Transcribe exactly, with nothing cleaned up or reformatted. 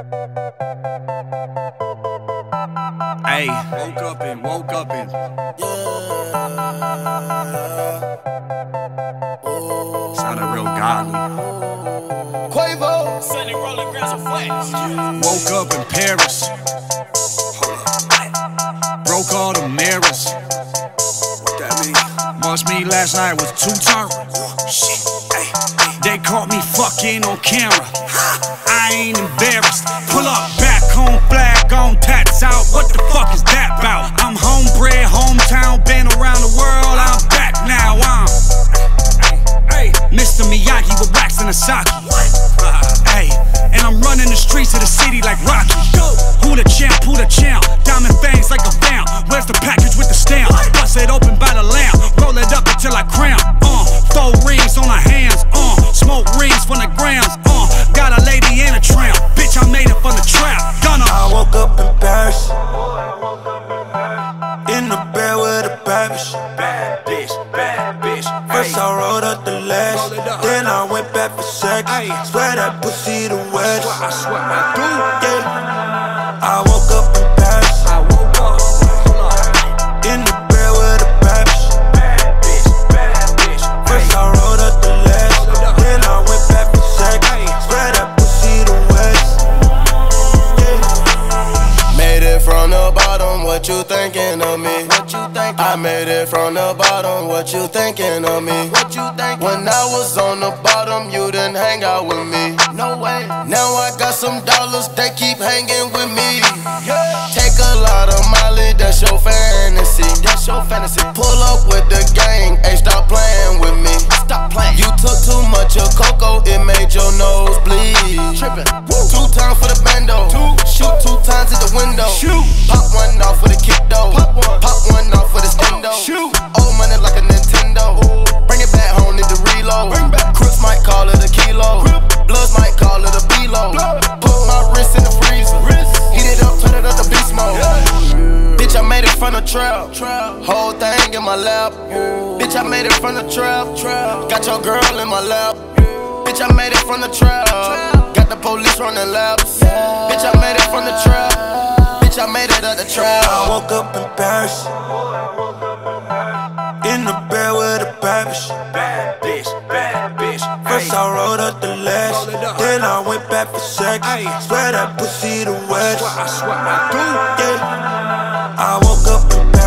Hey, woke up and woke up and yeah. Sounded real godly. Quavo, Sunny rolling grams of flash. Woke up in Paris. Broke all the mirrors. What that mean? Watched me last night with two turns. Shit, hey, they caught me fucking on camera. I ain't embarrassed. Pull up, back home, flag on, tats out. What the fuck is that about? I'm homebred, hometown, been around the world. I'm back now. I'm Mister Miyagi with wax and a sock. Hey, and I'm running the streets of the city like Rocky. Who the champ? Who the champ? Diamond fangs like a vamp. Where's the package with the stamp? Bust it open by the lamp. Roll it up until I cramp. Uh, four rings on her hands. Uh, smoke rings from the grams. Uh, got a lady and a tramp. Bitch, I made it from the trap. Gunna. I woke up in Paris, in the bed with a bad bitch. Bad bitch, bad bitch. First I rolled up the lash, then I went back for sex. Swear that pussy the west. I swear I do. Yeah. I woke up in Paris, I woke up in the bed with a bad bitch. Bad bitch, bad bitch. First I rolled up the lash, then I went back for sex. Swear that pussy the west. Yeah. Made it from the bottom, what you thinking of me? What you thinking? I made it from the bottom, what you thinking of me? What you thinking? When I was on the bottom, you didn't hang out with me. No way. Now I got some dollars, they keep hanging with me. Yeah. Take a lot of Molly, that's your fantasy. That's your fantasy. Pull up with the gang, hey, stop playing with me. Stop playing. You took too much of cocoa, it made your nose bleed. Trippin'. Two times for the bando. Two. Shoot two times at the window. Shoot. Pop one off with a kick though. Pop one. Pop one off with a stendo. Shoot. Old money like a Nintendo. Bring it back home, need to reload. Bring back. Crooks might call it a kilo. Bloods might call it a B-load. Put my wrist in the freezer. Heat it up, turn it up to beast mode. Bitch, I made it from the trap. Whole thing in my lap. Bitch, I made it from the trap. Got your girl in my lap. Bitch, I made it from the trap. Got the police running laps. Bitch, I made it from the trap. Bitch, I made it at the trap. I woke up in Paris, in the bed with a bad bitch. Bad bitch, bad bitch. First I rolled up the lash, then I went back for sex. Swear that pussy the west. I swear I do. Yeah. I woke up in Paris.